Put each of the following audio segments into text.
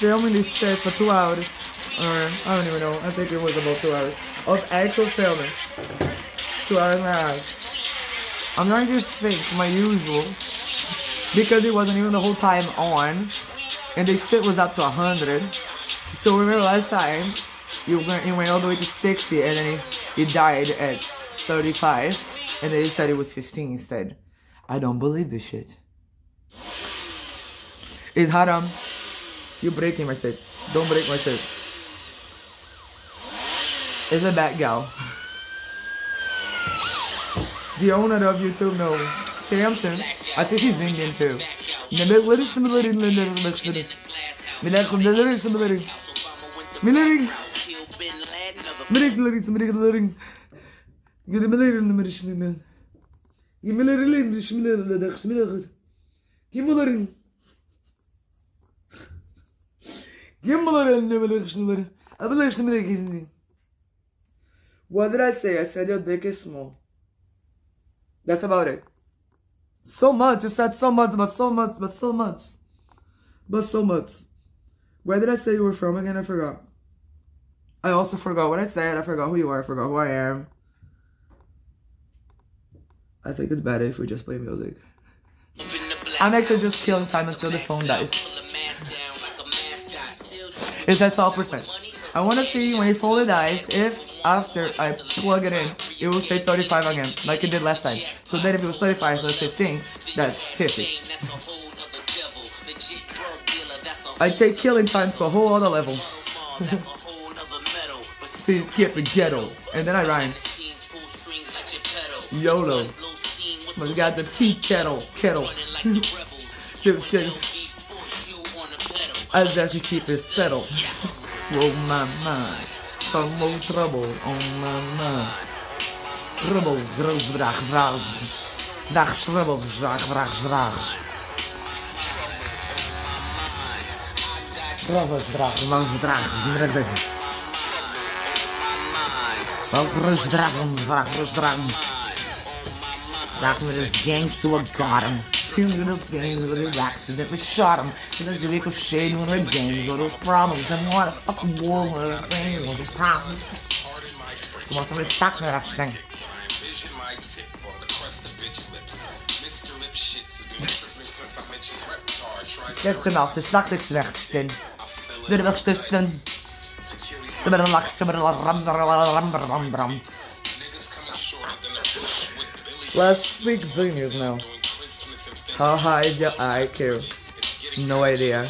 filming this shit for 2 hours. Or, I don't even know, I think it was about 2 hours. Of actual filming. 2 hours and a half. I'm trying to fake my usual. Because it wasn't even the whole time on. And the shit was up to 100. So remember last time, it went all the way to 60 and then it died at 35. And they said it was 15 instead. I don't believe this shit. It's haram. You're breaking my set. Don't break my set. It's a bad gal. The owner of YouTube knows. Samson. I think he's Indian too. What did I say? I said your dick is small. That's about it. So much. You said so much, but so much, but so much. But so much. Where did I say you were from again? I forgot. I also forgot what I said. I forgot who you are. I forgot who I am. I think it's better if we just play music. I'm actually just killing time until the phone dies. It's at 12%. I want to see when it fully dies if after I plug it in, it will say 35 again, like it did last time. So then if it was 35 plus 15, that's 50. I take killing time to a whole other level. Please keep it ghetto. And then I rhyme. YOLO. But we got the tea kettle. I just keep it settled. Oh my mind. Some more trouble on my mind. Trouble, gross, vraag. Dag, trouble, vraag. Trouble, vraag. Wel, groot, vraag. Vraag me this gangster got him. Two little games with an accidentally shot him. Because the week of shade when we're games, little problems. And what a fucking war with a thing was a problem. So what's somebody stuck in that thing? Jetzt enough, ze slacht ik slechts in. De wegstusten. De met een lakse met een ram. Last week Genius now. How high is your IQ? No idea.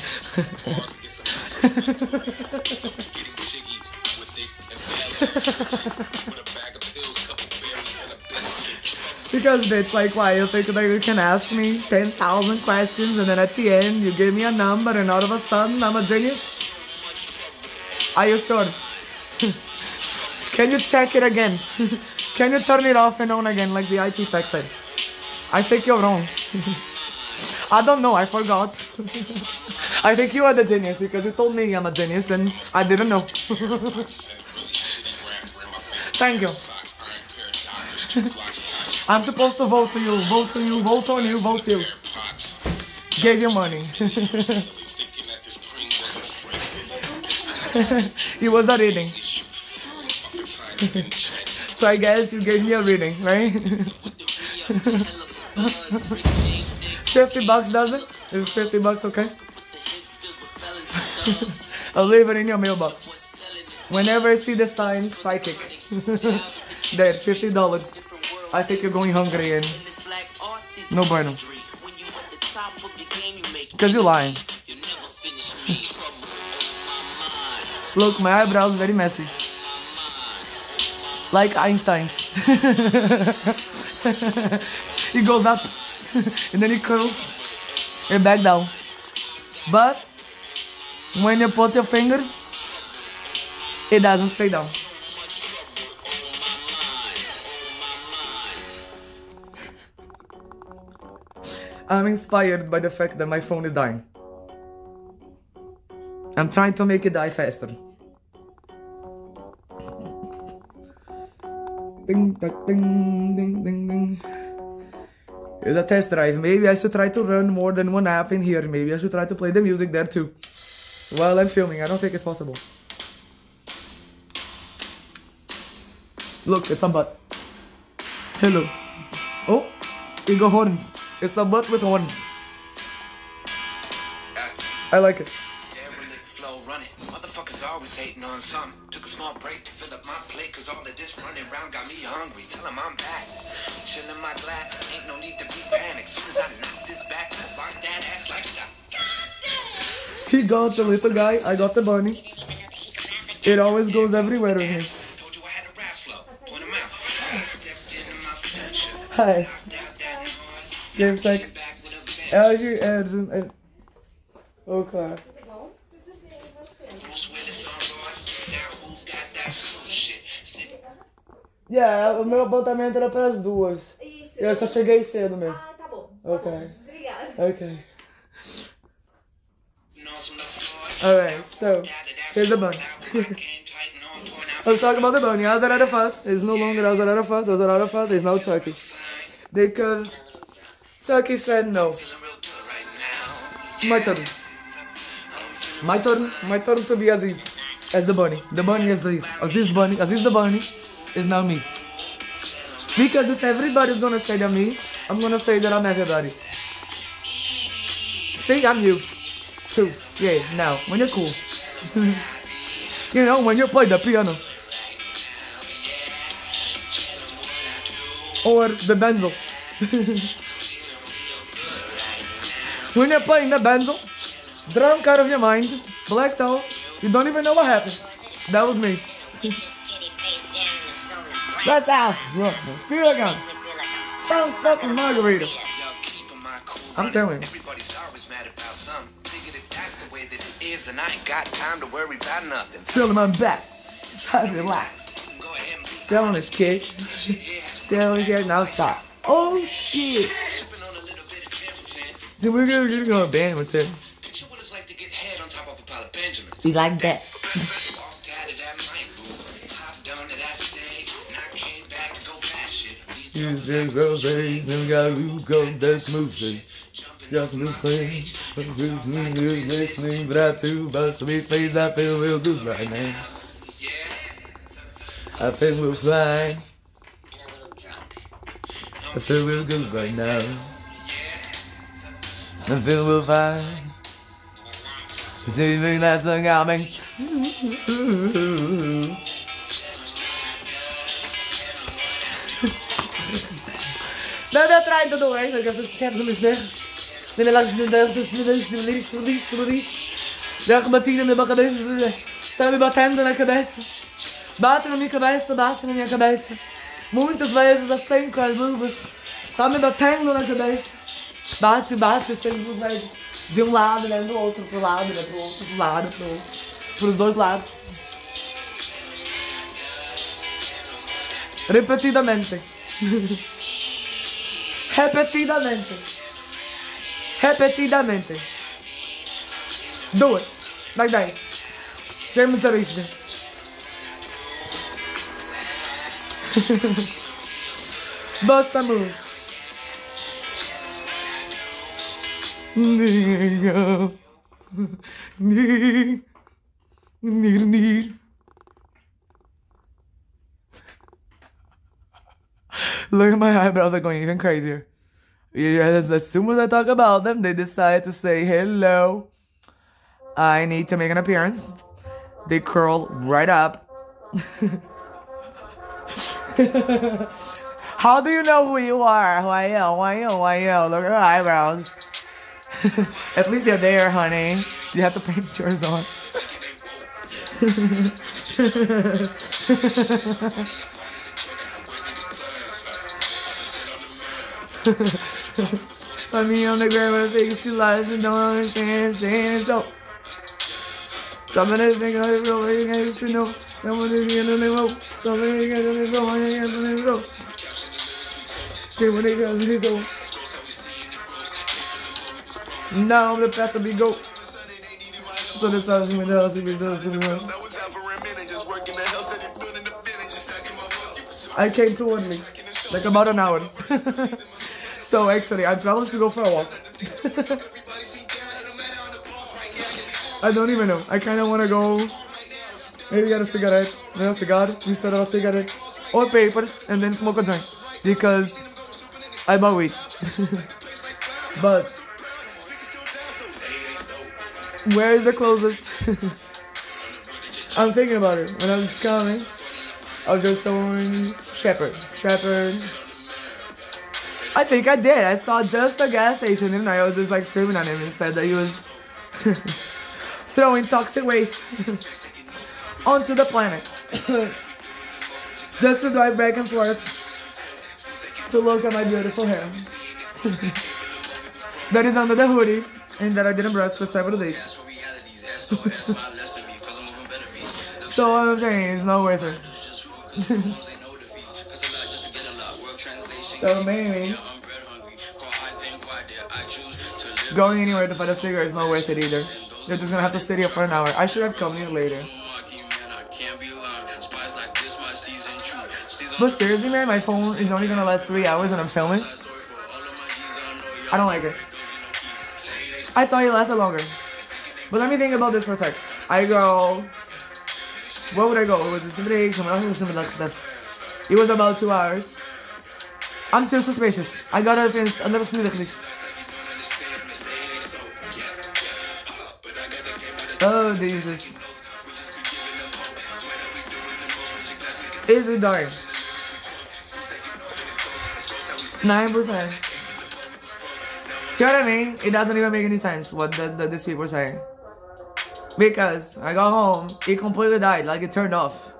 Because bitch, like why you think that you can ask me 10,000 questions and then at the end you give me a number and all of a sudden I'm a genius? Are you sure? Can you check it again? Can you turn it off and on again like the IT tech said? I think you're wrong. I don't know, I forgot. I think you are the genius because you told me I'm a genius and I didn't know. Thank you. I'm supposed to vote to you, vote on you, vote you. Gave you money. It was a reading. So I guess you gave me a reading, right? 50 bucks does it? Is 50 bucks okay? I'll leave it in your mailbox. Whenever I see the sign, psychic. There, $50. I think you're going hungry and no bueno. Because you're lying. Look, my eyebrows very messy. Like Einstein's. It goes up and then it curls and back down. But when you put your finger, it doesn't stay down. I'm inspired by the fact that my phone is dying. I'm trying to make it die faster. Ding, ding, ding, ding, ding. Here's a test drive. Maybe I should try to run more than one app in here. Maybe I should try to play the music there too. while I'm filming. I don't think it's possible. Look, it's a butt. Hello. Oh, it got horns. It's a butt with horns. I like it. Motherfuckers always hating on something. Took a small break to fill up my plate, cause all of this running around got me hungry. Tell him I'm back. Chilling my glass, ain't no need to be panicked. Soon as I knock this back, I'll bark that ass like stop. He got the little guy, I got the bunny. It always goes everywhere with me. Told you I had a rap flow. Point him out. I stepped into my future. Hi. James like, Elgie and okay. Yeah, o meu apontamento era para as duas. Isso. Eu só cheguei cedo mesmo. Ah, tá bom. Ok. Obrigada. Okay. Alright, so here's the bunny. I was talking about the bunny. Azar Arafat is no longer Azar Arafat. Azar Arafat is now Chucky. Because Chucky said no. My turn. My turn to be Aziz. As the bunny. The bunny is Aziz. Aziz the bunny is now me. Because if everybody's gonna say that me, I'm gonna say that I'm everybody. See, I'm you. Too. Yeah, now, when you're cool. You know, when you play the piano. Or the benzo. When you're playing the benzo, drunk out of your mind, blacked out, you don't even know what happened. That was me. That's out. Feel like I'm some fucking margarita. I'm telling you. Everybody's always mad about something. Figured if that's the way that it is, then I ain't got time to worry about nothing. Tell him I'm back. Try to relax. Tell him it's kid. Tell him here now stop. Oh shit. See, we're gonna band with him. He's like that. Music rose, and got who go that's moving. Just moving, listening, but I too bust me face. I feel real good right now. I feel real fine. I feel real good right now. I feel real fine. See me last thing I mean. Não, não, trai tudo bem, não quero sequer de luz, né? Nem lá de já rebatinho na minha cabeça, está me batendo na cabeça. Bate na minha cabeça, bate na minha cabeça. Muitas vezes assim com as luvas, está me batendo na cabeça. Bate, bate, assim duas vezes. De um lado, né? Do outro, pro lado, né? Pro outro, do lado, pro outro. Pros dois lados. Repetidamente. Repetidamente. Repetidamente. Do it. Like that. Demonstration. Bust a move. Look at my eyebrows are going even crazier. As soon as I talk about them, they decide to say hello. I need to make an appearance. They curl right up. How do you know who you are? Who I am? Who I am? Who I am? Look at her eyebrows. At least they're there, honey. You have to paint yours on. I mean, on the ground, I think she lies and don't understand, saying so. Somebody think I feel like you guys to know. Somebody get on the rope. Somebody get on the rope. Somebody get on the rope. See what they got to go. Now I'm the path to be go. So the time when else we does to the world. I came too early, like about an hour. So actually, I promised to go for a walk. I don't even know. I kind of want to go maybe get a cigarette, a cigar instead of a cigarette, or papers, and then smoke a joint because I bought weed. But where is the closest? I'm thinking about it. When I was coming, I was just on Shepherd. I think I did. I saw just a gas station and I was just like screaming at him and said that he was throwing toxic waste onto the planet. Just to drive back and forth to look at my beautiful hair. That is under the hoodie and that I didn't brush for several days. So what I'm saying, it's not worth it. So maybe going anywhere to find a cigarette is not worth it either. You're just gonna have to sit here for an hour. I should have come here later. But seriously, man, my phone is only gonna last 3 hours when I'm filming. I don't like it. I thought it lasted longer. But let me think about this for a sec. I go... What would I go? It was it was about 2 hours. I'm still suspicious. I gotta finish. I'm never seen it. Oh, Jesus. Is it dark? 9%. See what I mean? It doesn't even make any sense what these people are saying. Because I got home, it completely died, like it turned off.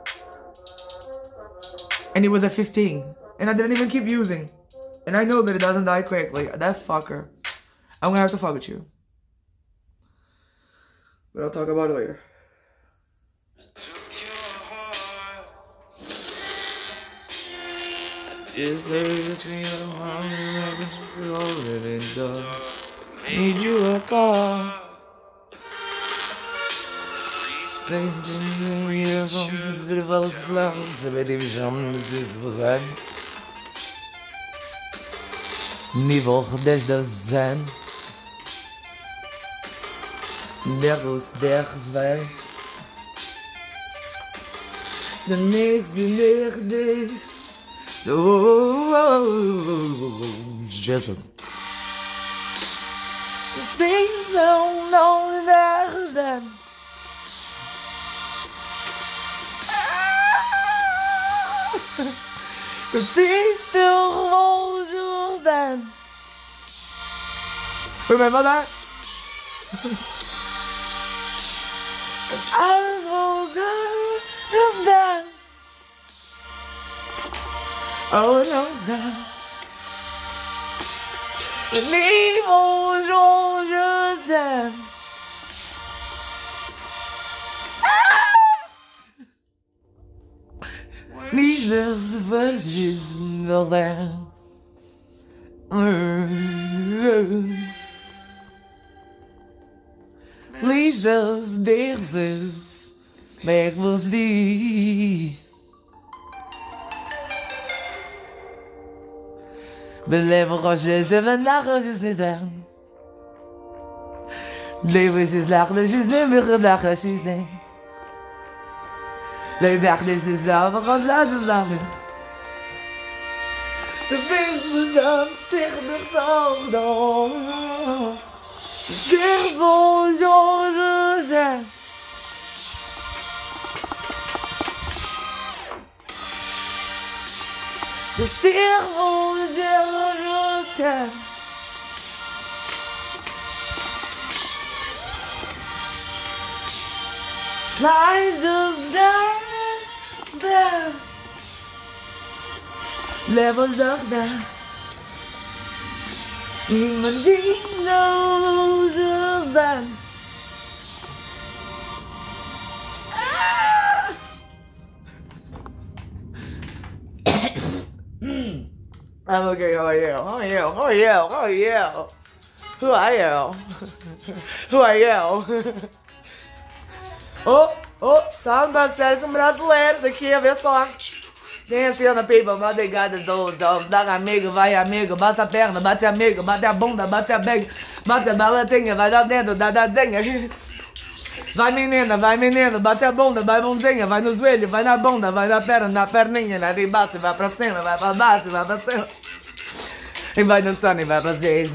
And it was at 15. And I didn't even keep using. And I know that it doesn't die quickly. That fucker. I'm gonna have to fuck with you. But I'll talk about it later. Is there between need you a car? Nível 10 da Zen Nervos 10 vezes The next days Oh, Jesus Things don't know that The things still hold you then. Remember that? I was so good just then. Oh no, no. The evil hold you then. Liefdes versus Berlin. Liefdes dezes weg was die. Beleven roches en vandaag roches niet aan. Leven is lachen, dus is niet meer gedacht, is niet. Leef echt is dezelfde, want laat het lachen. De vinger tegen de zon. Stil voor zorgen zijn. De stil voor zorgen zijn. Lies of down. Levels of that Imagine those that I'm okay, how are you? How are you? How are you? How are you? Who are you? Who are you? Oh, salve das séries brasileiros aqui, vê só. Tem assim, Ana Pipa, madrigadas da amiga, vai amiga, bate a perna, bate a amiga, bate a bunda, bate a bega, bate a balatinha, vai dar dentro da dazinha. Vai menina, bate a bunda, vai mãozinha, vai no joelho, vai na bunda, vai na perninha, na de baixo, vai pra cima, vai pra baixo, vai pra cima. E vai dançando e vai pra seis,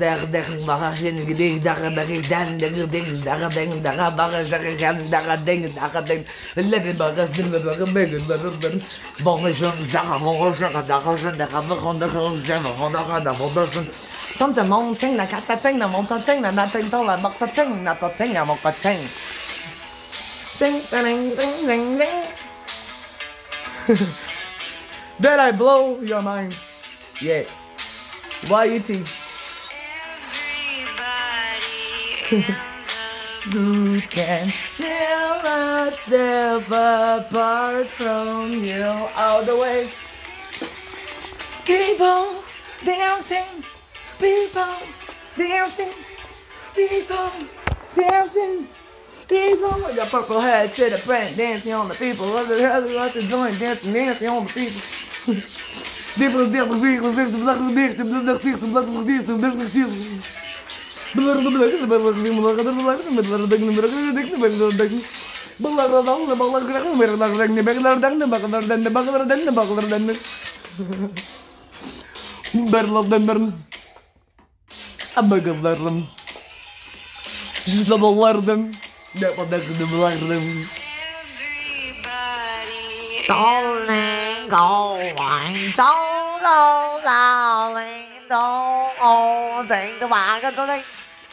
Did I blow your mind? Yeah. YET. Who can tell myself apart from you all the way? People dancing, people dancing, people dancing, people with your purple hat to the brand, dancing on the people. What the hell is the joint dancing on the people? People Darling, going, don't go, darling, don't go, think about it today.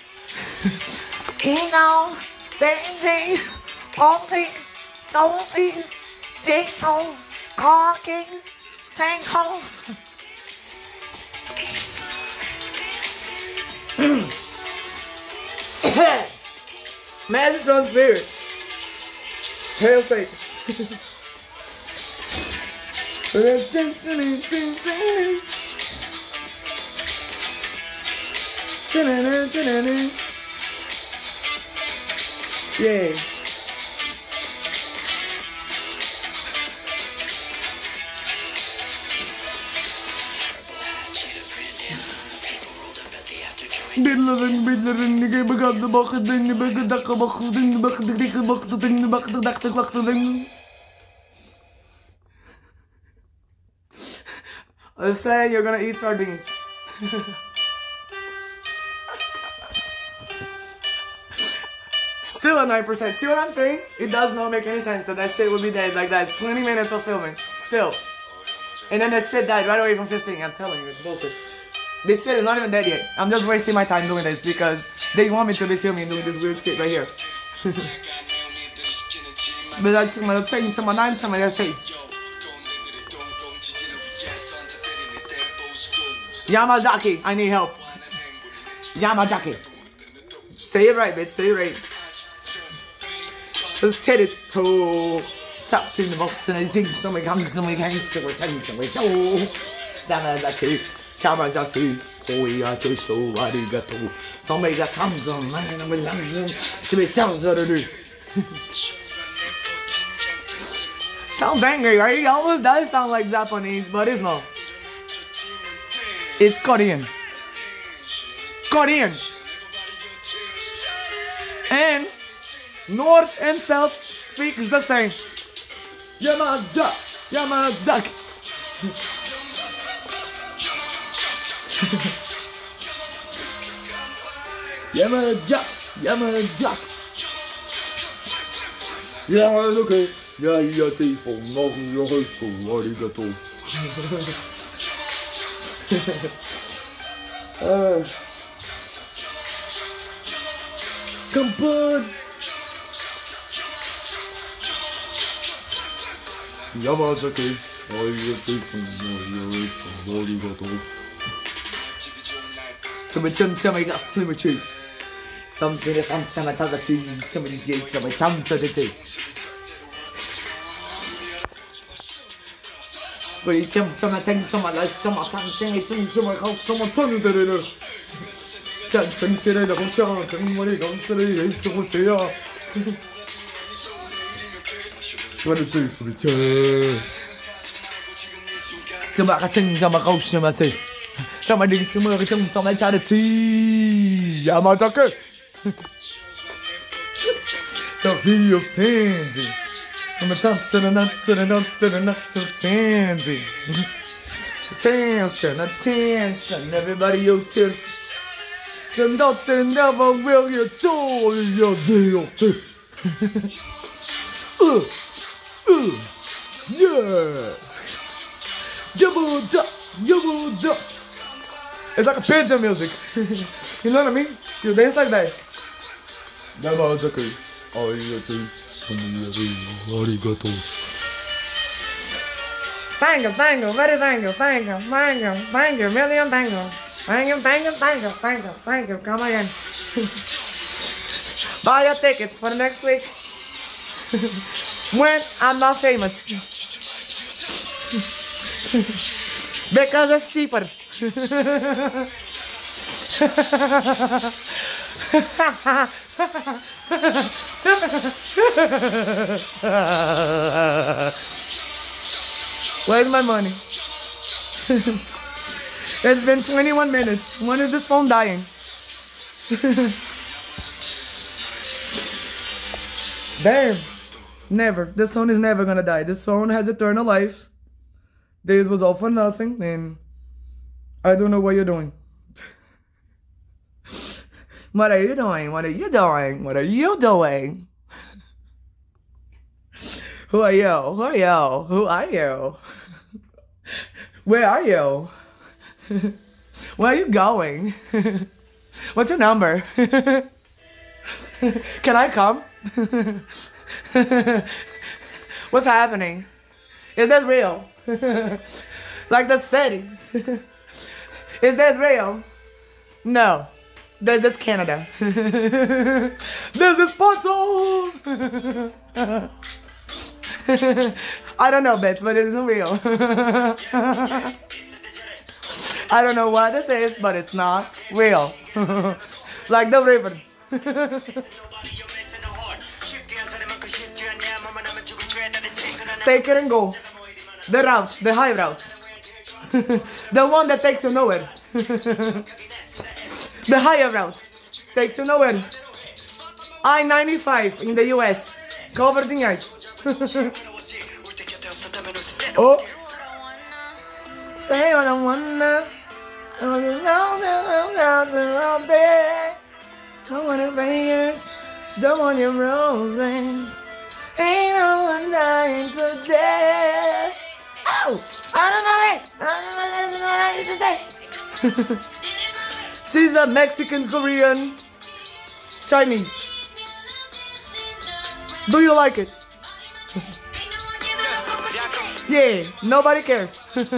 You know, dancing, only, don't see, ding-dong, cocky, tank-hole. Madison Spirit. Hail Satan. Yeah. Let's say you're gonna eat sardines. Still a 9%. See what I'm saying? It does not make any sense that that shit would be dead like that. It's 20 minutes of filming. Still. And then that shit died right away from 15. I'm telling you, it's bullshit. This shit is not even dead yet. I'm just wasting my time doing this because they want me to be filming doing this weird shit right here. But that's my thing, so my 9, so my thing. Yamazaki, I need help. Yamazaki. Say it right, bitch. Say it right. Let's take it to top in the box and I sing so many times, so many times, so many times, so many times. Yamazaki, Yamazaki, oh yeah, just so arigato. So many times, so many times, sounds angry, right? It almost does sound like Japanese, but it's not. It's Korean. Korean. And North and South speak the same. Yamazaki. Yamazaki. Yamazaki. Yamazaki. Yamazaki. Yayati for nothing your hopeful. Arigato. Come on. Yamazaki. But some I think some I like some I think some I call some I turn to 전체를 넘쳐 정말이 넘쳐를 열심히해요. 저를 소리쳐. 저마 같은 저마 가우시마세. 저마 리기 저마 같은 저마 잘했지. 야마자크. The V of Tansy. From the top to the nut to the nut to the nut to Tansy. Attention, everybody, you tips. The nuts and never will you do your deal. Yeah. Double duck. It's like a pigeon music. You know what I mean? You dance like that. Double duck. Arigato. Thank you, very thank you, million thank you, come again. Buy your tickets for the next week. When I'm not famous. Because it's cheaper. Where's my money? It's been 21 minutes. When is this phone dying? Damn. Never. This phone is never gonna die. This phone has eternal life. This was all for nothing, and I don't know what you're doing. What are you doing? What are you doing? What are you doing? Who are you? Who are you? Who are you? Where are you? Where are you going? What's your number? Can I come? What's happening? Is that real? Like the city. Is that real? No. This is Canada. This is Porto. I don't know, bitch, but it isn't real. I don't know what this is, but it's not real. Like the river. Take it and go. The route, the high route. The one that takes you nowhere. The higher route takes you nowhere. I-95 in the US, covered in ice. Oh. Say what I wanna. Don't want your Vegas, don't want your roses. Ain't no one dying today. Oh, I don't know it. She's a Mexican, Korean, Chinese. Do you like it? Yeah, nobody cares.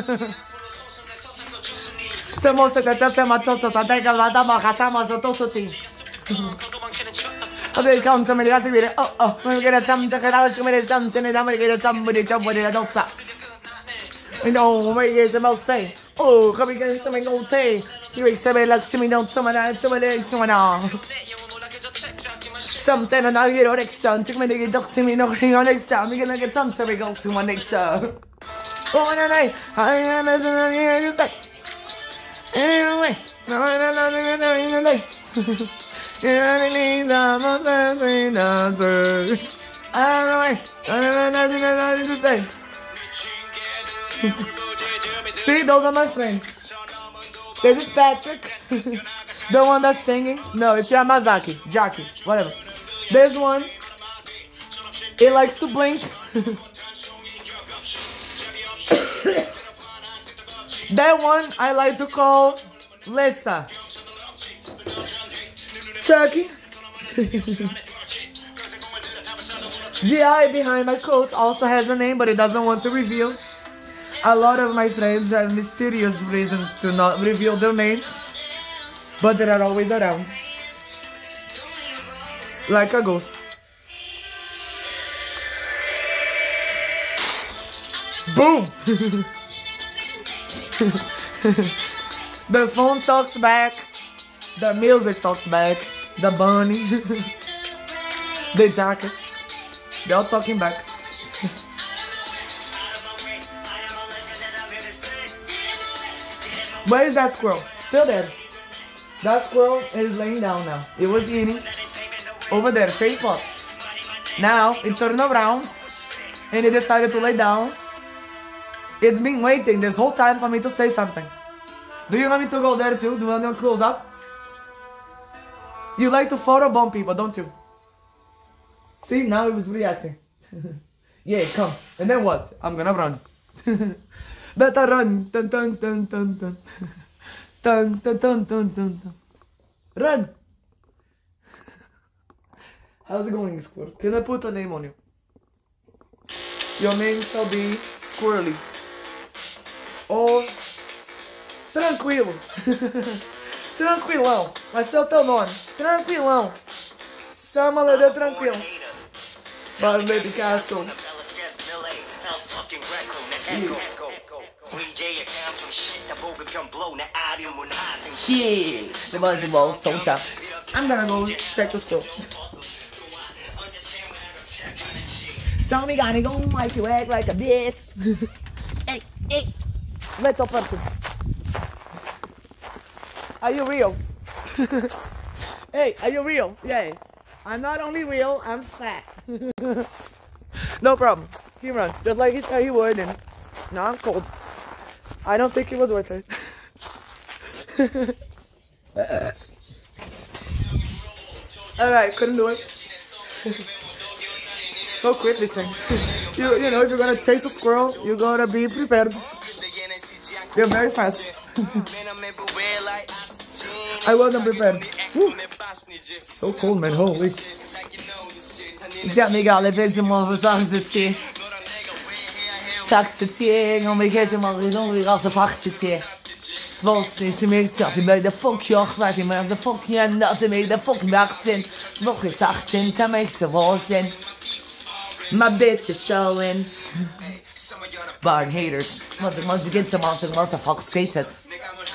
I come to me, I say, oh, we're gonna come to something, and I'm gonna get somebody that don't stop. You know, where is the most say? Oh, come again, something don't say. You accept like Simmy, don't someone else, someone else. Something and I get on next time. Take me to get to me, no thing on next time. We're gonna get something we go to my next time. Oh, no, no, I am just like. Anyway, no, to say. See, those are my friends. This is Patrick, the one that's singing. No, it's Yamazaki, Jackie, whatever. There's one. He likes to blink. That one I like to call Lisa. Chucky. The eye behind my coat also has a name, but it doesn't want to reveal. A lot of my friends have mysterious reasons to not reveal their names, but they are always around. Like a ghost. Boom! The phone talks back, the music talks back, the bunny, the jacket, they're all talking back. Where is that squirrel? Still there. That squirrel is laying down now. It was eating over there, same spot. Now, it turned around, and he decided to lay down. It's been waiting this whole time for me to say something. Do you want me to go there too? Do you want to close up? You like to photobomb people, don't you? See, now he was reacting. Yeah, come. And then what? I'm gonna run. Better run. Dun, dun, dun, dun, dun. Dun, dun, dun, dun, dun, dun. Run. How's it going, Squirrel? Can I put a name on you? Your name shall be Squirrely. Or Tranquilo. Tranquilão. Vai ser o teu nome. Tranquilão. Chama-lhe de Tranquilo. Para ver Picasso. Yeah, the buzz ball, so tough. I'm gonna go check the store. Tell me, gonna go make you act like a bitch. Hey, little person. Are you real? Hey, are you real? Yeah. I'm not only real, I'm fat. No problem. He run just like he said he would, and now I'm cold. I don't think it was worth it. Alright, couldn't do it. So quick this thing. You know, if you're gonna chase a squirrel, you gotta be prepared. You're very fast. I wasn't prepared. Woo. So cold, man. Holy. Amiga, levez moi vous arrêter. Taxitier, on me gets my raison, we also taxitier. Was nicht, sie mir gesagt, ich bin der Fuck ja, weil ich mir der Fuck ja, not me the fuck Martin. Woche 18, da makes the was in. My bitch is showing. Barn haters. Once you get to mountain, lots of fuck skaters.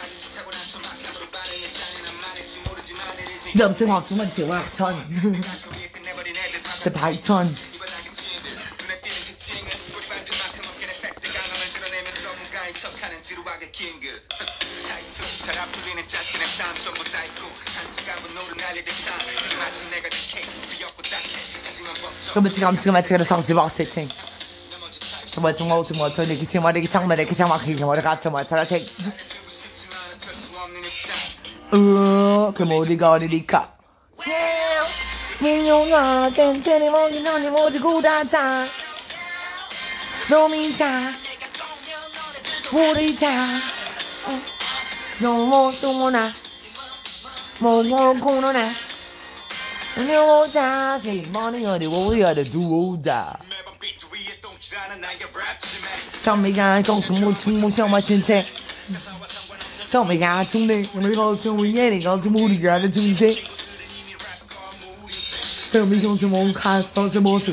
Dumb some house, once you work ton. It's a python. Come to the songs about it. So what's more to more to the kitchen, what they can tell me, they can tell me what I got so much. I take. Come on, the god of the cup. When you're not, then tell him all you know, you want to go that time. No mean time. What time? No more someone. More corner now. And you won't die, say money or the warrior, the do die. Tell me, guy, go some more to more so much in tech. Tell me, guy, to me, when we go so we ain't going to move the gratitude. Tell me, go to more cars, so the more to.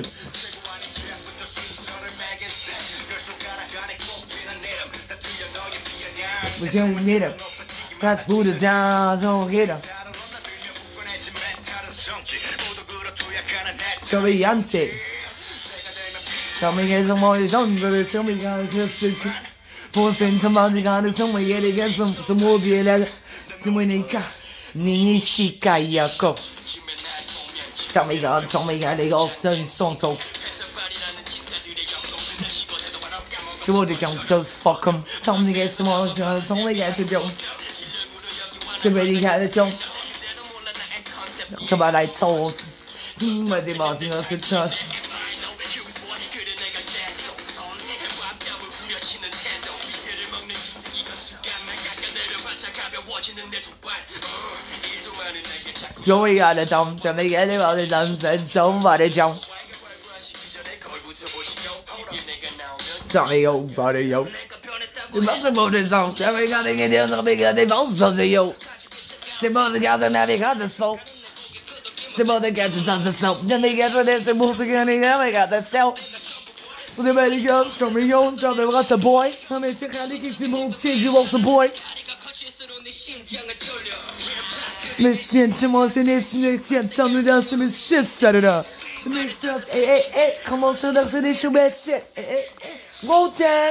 We say we need him. That's who the down, don't get him. So we yanty. Tell me, get some more, it's on, but tell me, guys, just sick. Forcing to my God, it's only yet against some more be like Dominica. Ninishika Yako. Tell me, God, they all send Sonto. So what they can just fuck them. Tell me, get some more, it's only get to do. Somebody got it on. Somebody I told. But they was in a success. Joey got a jump to make anybody dance and somebody jump. Sorry, yo, buddy, yo. You must have moved this song. Every got to get the other bigger, they've also say yo. C'est bon, the guys are never got the soap. C'est bon, the guys are the soap. Then they get to this, the music and they never got the soap. The baby girl, tell me, yo, tell me what's a boy. I mean, think I think the moon change, you want a boy. Listen to more than this next year, tell me that's my sister. To make sense, hey, come on, so that's an issue, best it. Go, Dad.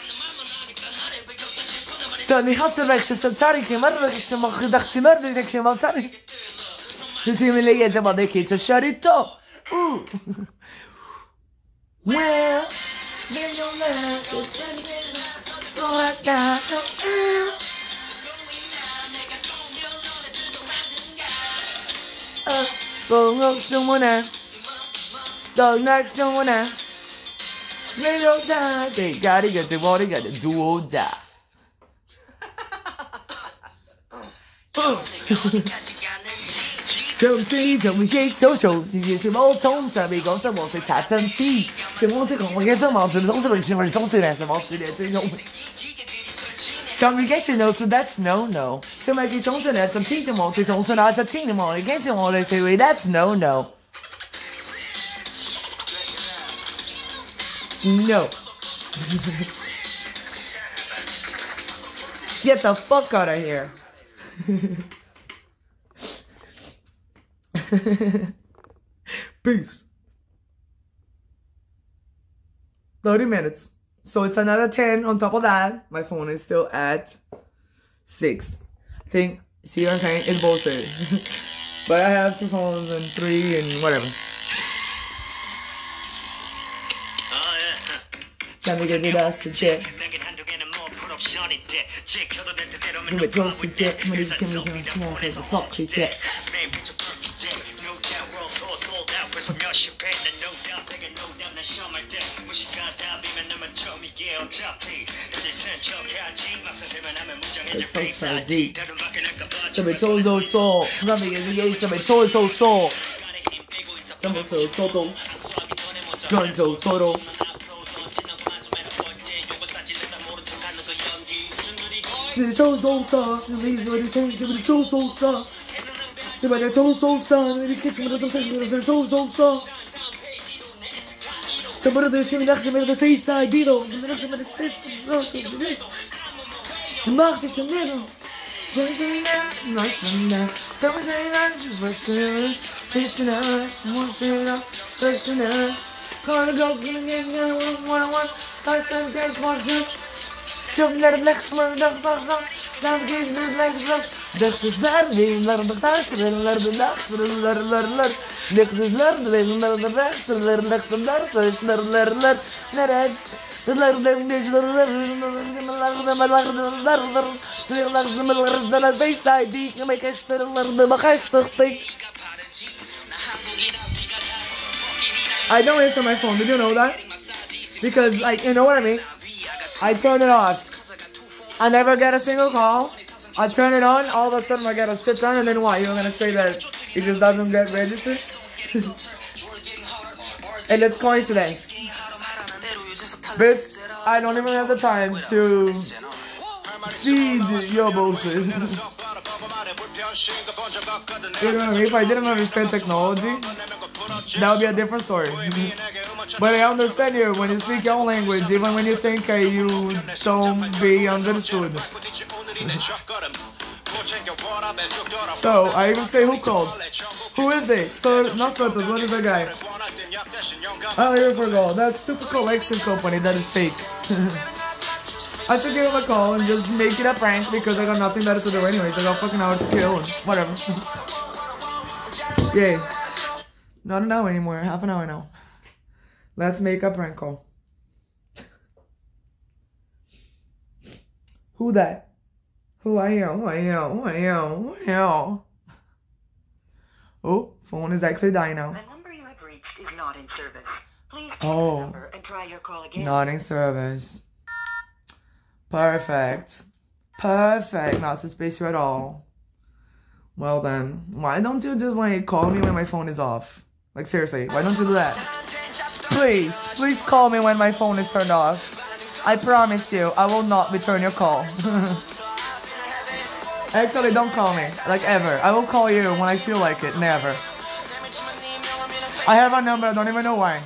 Tell me, how to make some tariq, مرة كشتم خدختي مرة كشتم تاريخ. You see me, like, it's about the kids, shut it up. Well, then you'll learn to all I got. Go someone else. Don't like someone else. They don't die. They gotta get to what they gotta do or die. 정치 정치手手，直接是冇通常美國生活食茶真黐，全部都講我嘅真毛是總是為什麼總是來什麼事的最終。Communication so that's no no，上面嘅總是來怎聽的冇，最終是拿實聽的冇，你跟住我哋社會 that's no no。No. Get the fuck out of here. Peace. 30 minutes. So it's another 10 on top of that. My phone is still at 6. I think, see what I'm saying? It's bullshit. But I have 2 phones and 3 and whatever. Time to get it out to check. You were close to check. When you see me going small, there's a sock to check. It's so deep. Somebody told us so. Somebody is a gay. Somebody told us so. Somebody told Toto. Gun so Toto. The so sa, the reason the change of the so sa. The by the so sa, the kitchen with the face so sa. Somebody of the shimmy action with the face side, Dido, the minute of the state. Mark the Chanel. Jason, nice and now. Don't say that's personal. Personal, personal, personal. Gonna go, gonna get 1-on-1. I said, guys, what's up? Jump naar de bleksmer, dag, dan geef de bleksmer. Dag is naar de naar de taart, naar de nacht, lar. Dag is naar de rest, naar I don't answer my phone, did you know that? Because, like, you know what I mean? I turn it off. I never get a single call. I turn it on, all of a sudden I get a shit ton, and then what? You're gonna say that it just doesn't get registered? And it's coincidence. Bitch, I don't even have the time to feed your bullshit. You know what I mean? If I didn't understand technology, that would be a different story. But I understand you when you speak your own language, even when you think you don't be understood. So, I even say who called. Who is it? Sir, not Sotos, what is that guy? Oh, here for gold. That's stupid collection company that is fake. I should give him a call and just make it a prank because I got nothing better to do anyways. I got fucking hour to kill and whatever. Yay. Not an hour anymore, half an hour now. Let's make a prank call. Who that? Who I am? Oh, phone is actually dying now. The number you have reached is not in service. Please check the number and try your call again. Not in service. Perfect. Perfect. Not suspicious at all. Well then, why don't you just like call me when my phone is off? Like seriously, why don't you do that? Please call me when my phone is turned off. I promise you, I will not return your call. Actually, don't call me, like ever. I will call you when I feel like it, never. I have a number, I don't even know why.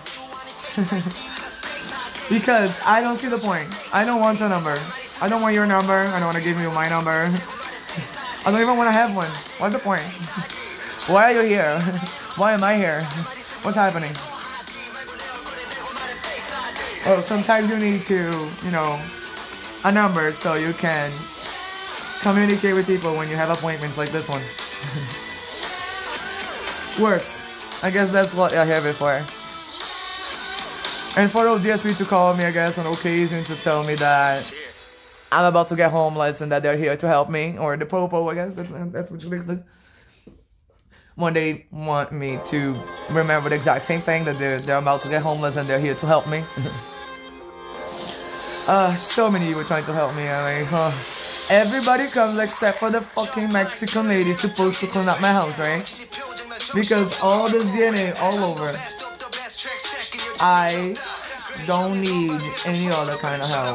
Because I don't see the point. I don't want a number. I don't want your number, I don't want to give you my number. I don't even want to have one. What's the point? Why are you here? Why am I here? What's happening? Oh, sometimes you need to, you know, a number so you can communicate with people when you have appointments like this one. Works. I guess that's what I have it for. And for ODSB to call me, I guess, on occasion to tell me that I'm about to get homeless and that they're here to help me, or the popo, I guess, that's what you like. When they want me to remember the exact same thing, that they're about to get homeless and they're here to help me. So many of you were trying to help me. I'm like, everybody comes except for the fucking Mexican lady supposed to clean up my house, right? Because all this DNA all over. I don't need any other kind of help.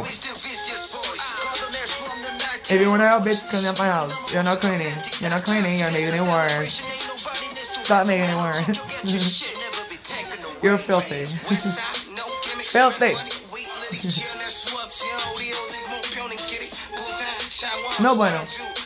If you want to help, bitch, clean up my house. You're not cleaning. You're not cleaning. You're making it worse. Stop making it worse. You're filthy. Filthy. No bueno.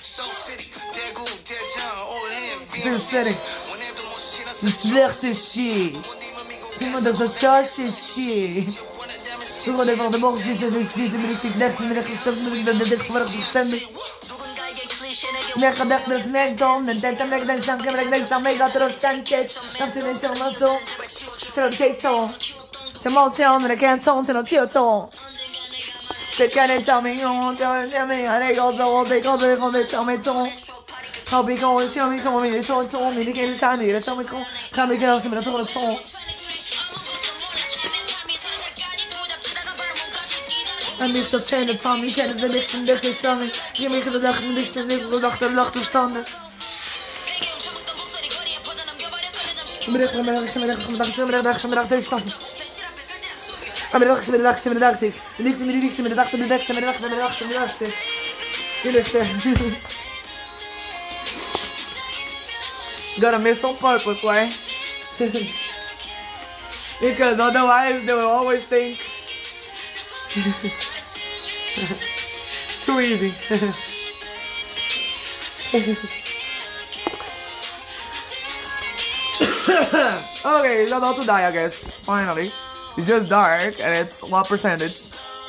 Too city. C'est chier. C'est moi de ça, c'est chier. Tout le monde est fort de mort, c'est décidé de m'électrique d'être, mais la Christophe me dit de découvrir du système. Merda das negdom, den tenta megdan sanke megdan samay gatro sanchez. After sur mon son. C'est le son. C'est mon son, mais can't ton, c'est le tio ton. C'est can't tell me on, tell me I go so they go tell me ton. How big on is me come me so ton, me get time me, tell me come me girls me ton ton. En niks dat zijn het van, ik ken de licht en de gestammen. Je maakt de dag en niks en de dag de lacht verstanden. Middag, middag, middag, middag, middag, middag, middag, middag, middag, niet meer niks met de dag, middag, middag, middag, middag, middag. Gotta miss on purpose, right? Because otherwise they will always think too easy. Okay, it's about to die, I guess. Finally. It's just dark and it's what percentage?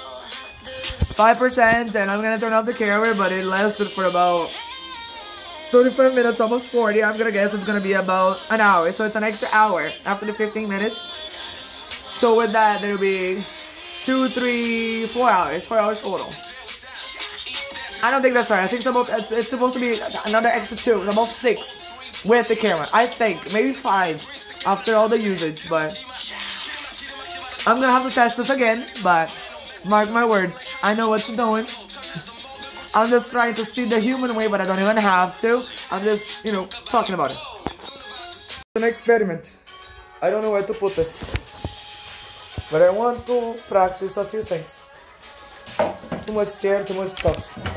5%, and I'm gonna turn off the camera, but it lasted for about 35 minutes, almost 40. I'm gonna guess it's gonna be about an hour. So it's an extra hour after the 15 minutes. So with that, there'll be 2, 3, 4 hours. 4 hours total. I don't think that's right. I think it's supposed to be another extra 2. It's about 6 with the camera. I think maybe 5 after all the usage, but I'm gonna have to test this again. But mark my words, I know what you're doing. I'm just trying to see the human way, but I don't even have to. I'm just, you know, talking about it. An experiment. I don't know where to put this, but I want to practice a few things. Too much chair, too much stuff.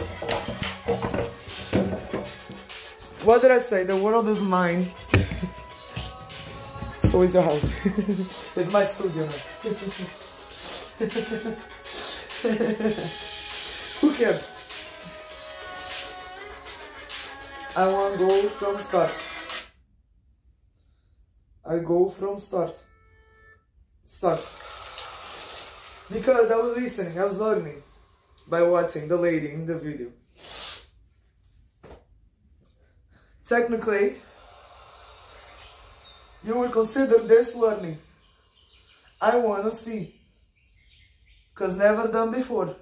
What did I say? The world is mine. So is your house. It's my studio now. Who cares? I want to go from start. I go from start. Start. Because I was listening, I was learning by watching the lady in the video. Technically, you would consider this learning. I wanna see. Cause never done before.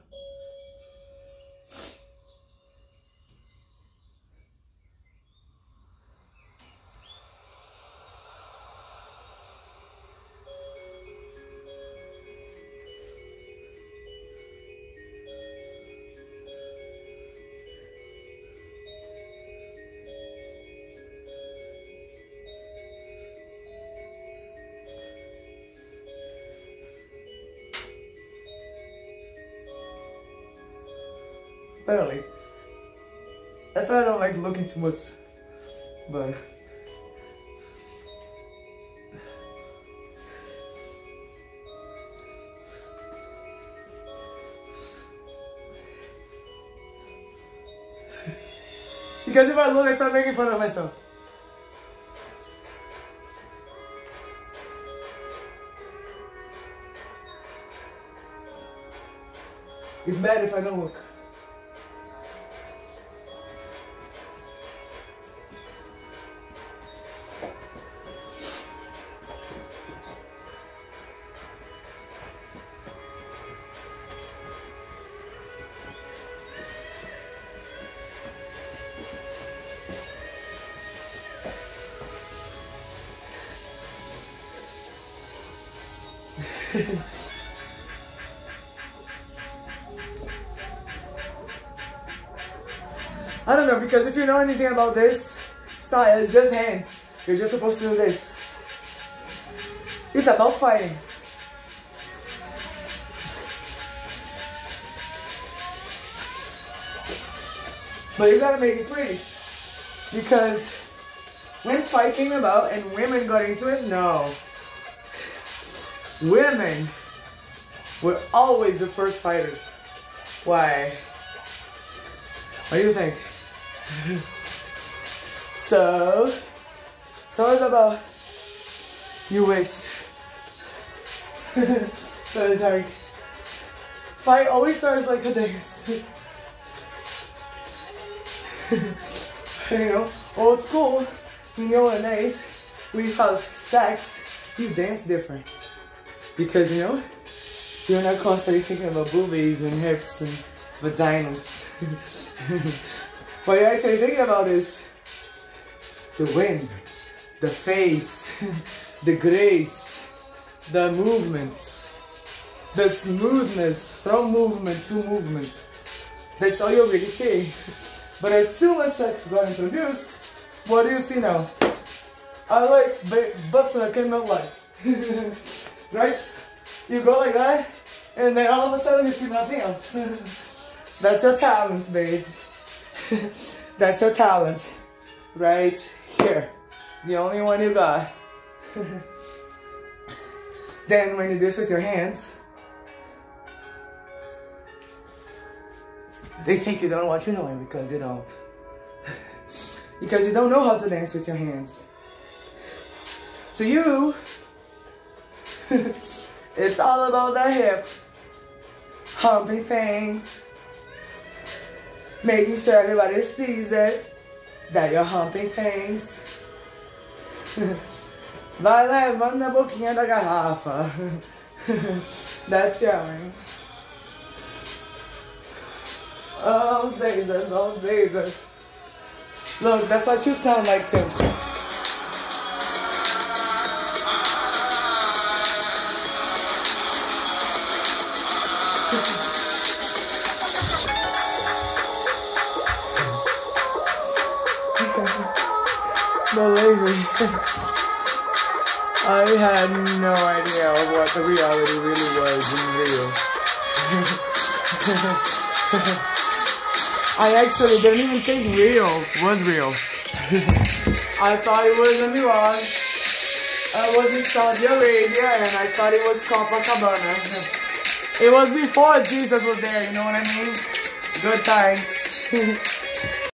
Apparently. That's why I don't like looking too much. But because if I look, I start making fun of myself. It's bad if I don't look. I don't know, because if you know anything about this style, it's just hands. You're just supposed to do this. It's about fighting. But you gotta make it pretty. Because when fight came about and women got into it, no. Women were always the first fighters. Why? What do you think? So it's always about your waist. So it's like, fight always starts like a dance. You know, old school, in the old days, we have sex, you dance different. Because, you know, you're not constantly thinking about boobies and hips and vaginas. What you're actually thinking about is the wind, the face, the grace, the movements, the smoothness from movement to movement. That's all you really see. But as soon as sex got introduced, what do you see now? I like butts that I cannot like. Right? You go like that, and then all of a sudden you see nothing else. That's your talent, babe. That's your talent. Right here. The only one you got. Then when you do this with your hands, they think you don't know what you're doing because you don't. Because you don't know how to dance with your hands. To you, it's all about the hip. Humping things. Making sure everybody sees it. That you're humping things. Vai levando a boquinha da garrafa. That's yelling. Oh Jesus, oh Jesus. Look, that's what you sound like too. Believe me, I had no idea of what the reality really was in real. I actually didn't even think real was real. I thought it was a mirage. I was in Saudi Arabia and I thought it was Copacabana. It was before Jesus was there, you know what I mean? Good times.